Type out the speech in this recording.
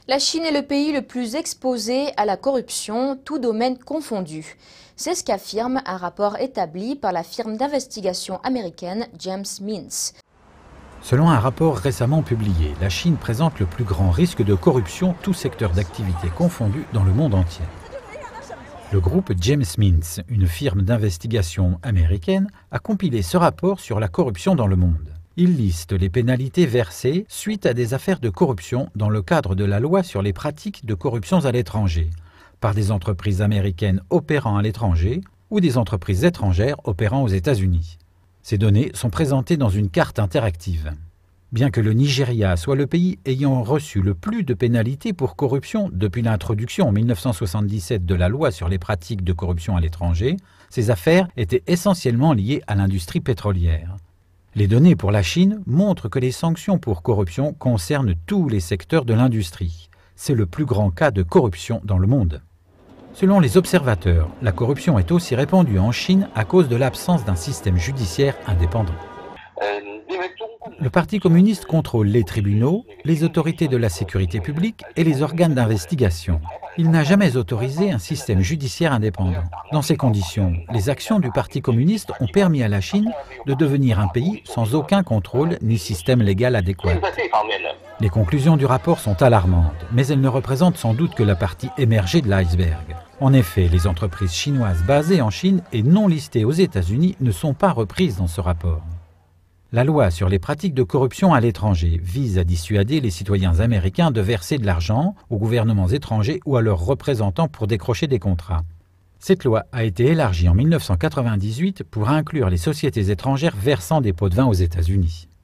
La Chine est le pays le plus exposé à la corruption, tout domaine confondu. C'est ce qu'affirme un rapport établi par la firme d'investigation américaine James Mintz. Selon un rapport récemment publié, la Chine présente le plus grand risque de corruption, tous secteurs d'activité confondus, dans le monde entier. Le groupe James Mintz, une firme d'investigation américaine, a compilé ce rapport sur la corruption dans le monde. Il liste les pénalités versées suite à des affaires de corruption dans le cadre de la loi sur les pratiques de corruption à l'étranger, par des entreprises américaines opérant à l'étranger ou des entreprises étrangères opérant aux États-Unis. Ces données sont présentées dans une carte interactive. Bien que le Nigeria soit le pays ayant reçu le plus de pénalités pour corruption depuis l'introduction en 1977 de la loi sur les pratiques de corruption à l'étranger, ces affaires étaient essentiellement liées à l'industrie pétrolière. Les données pour la Chine montrent que les sanctions pour corruption concernent tous les secteurs de l'industrie. C'est le plus grand cas de corruption dans le monde. Selon les observateurs, la corruption est aussi répandue en Chine à cause de l'absence d'un système judiciaire indépendant. Le Parti communiste contrôle les tribunaux, les autorités de la sécurité publique et les organes d'investigation. Il n'a jamais autorisé un système judiciaire indépendant. Dans ces conditions, les actions du Parti communiste ont permis à la Chine de devenir un pays sans aucun contrôle ni système légal adéquat. Les conclusions du rapport sont alarmantes, mais elles ne représentent sans doute que la partie émergée de l'iceberg. En effet, les entreprises chinoises basées en Chine et non listées aux États-Unis ne sont pas reprises dans ce rapport. La loi sur les pratiques de corruption à l'étranger vise à dissuader les citoyens américains de verser de l'argent aux gouvernements étrangers ou à leurs représentants pour décrocher des contrats. Cette loi a été élargie en 1998 pour inclure les sociétés étrangères versant des pots de vin aux États-Unis.